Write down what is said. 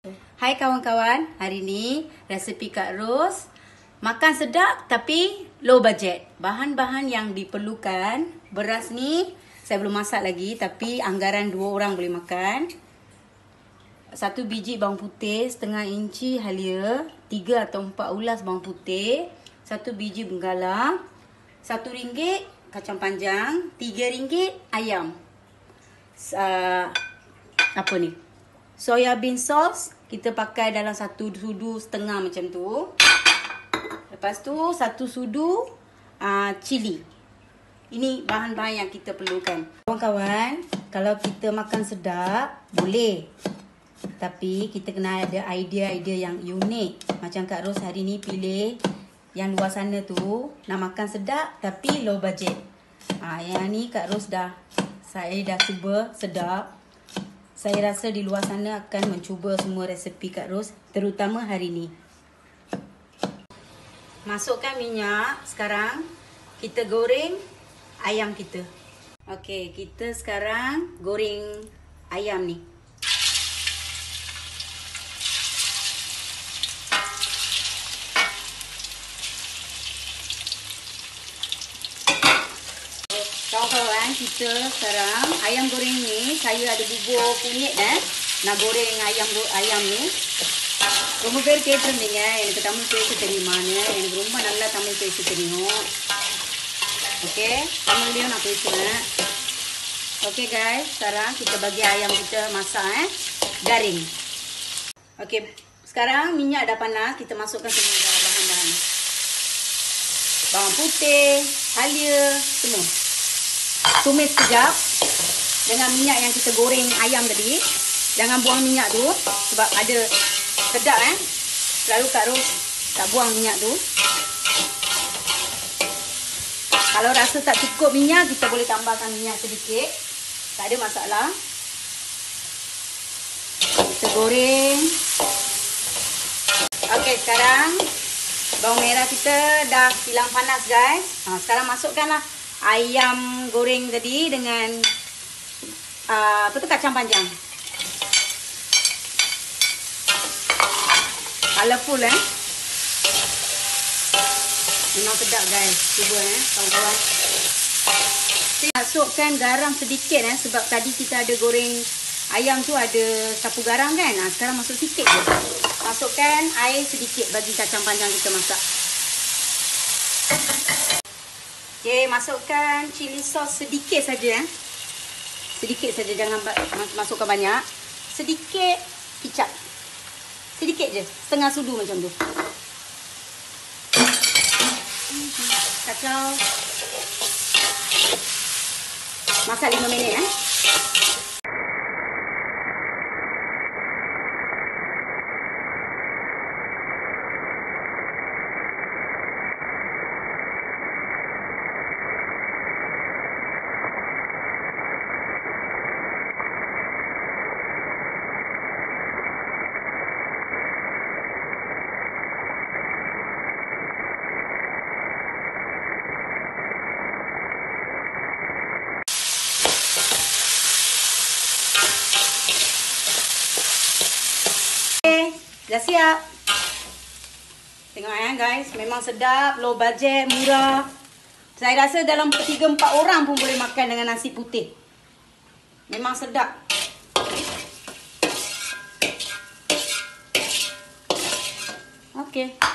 Hai kawan-kawan, hari ni resepi Kak Ros makan sedap tapi low budget. Bahan-bahan yang diperlukan, beras ni saya belum masak lagi tapi anggaran 2 orang boleh makan. 1 biji bawang putih setengah inci halia, 3 atau 4 ulas bawang putih, 1 biji benggala, RM1 kacang panjang, RM3 ayam. Apa ni? Soya bean sauce kita pakai dalam 1 sudu setengah macam tu. Lepas tu 1 sudu cili. Ini bahan-bahan yang kita perlukan. Kawan-kawan, kalau kita makan sedap boleh. Tapi kita kena ada idea-idea yang unik. Macam Kak Ros hari ni pilih yang luar sana tu nak makan sedap tapi low budget. Yang ni Kak Ros saya dah cuba sedap. Saya rasa di luar sana akan mencuba semua resepi Kak Ros, terutama hari ni. Masukkan minyak. Sekarang kita goreng ayam kita. Okey, kita sekarang goreng ayam ni. Kawan-kawan, kita sekarang ayam goreng ni saya ada bubur kunyit nak goreng ayam ni. ரொம்ப பேர் கேட்டிருந்தீங்க எனக்கு தமிழ் பேச தெரியுமான்னு. எனக்கு ரொம்ப நல்லா தமிழ் பேச தெரியும். ஓகே, தமிழ்லயும் நான் பேசுவேன். Okey guys, sekarang kita bagi ayam kita masak garing. Okey, sekarang minyak dah panas, kita masukkan semua bahan-bahan. Bawang putih, halia, semua. Tumis sekejap dengan minyak yang kita goreng ayam tadi. Jangan buang minyak tu sebab ada sedap Selalu Kak Ros tak buang minyak tu. Kalau rasa tak cukup minyak, kita boleh tambahkan minyak sedikit. Tak ada masalah. Kita goreng. Okey, sekarang bawang merah kita dah hilang panas guys. Sekarang masukkanlah ayam goreng tadi dengan kacang panjang. Colorful Memang sedap guys. Cuba kawan-kawan. Masukkan garam sedikit sebab tadi kita ada goreng ayam tu ada sapu garam kan. Sekarang masuk sikit je. Masukkan air sedikit bagi kacang panjang kita masak. Okey, masukkan chili sauce sedikit saja Sedikit saja, jangan masukkan banyak. Sedikit kicap. Sedikit je, setengah sudu macam tu. Kacau. Masak 5 minit Dah siap. Tengok guys, memang sedap, low budget, murah. Saya rasa dalam 3-4 orang pun boleh makan dengan nasi putih. Memang sedap. Okey.